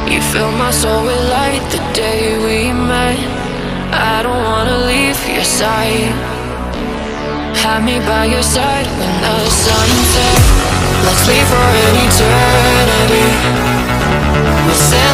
You filled my soul with light the day we met. I don't wanna leave your side. Have me by your side when the sun sets. Let's leave for an eternity. We'll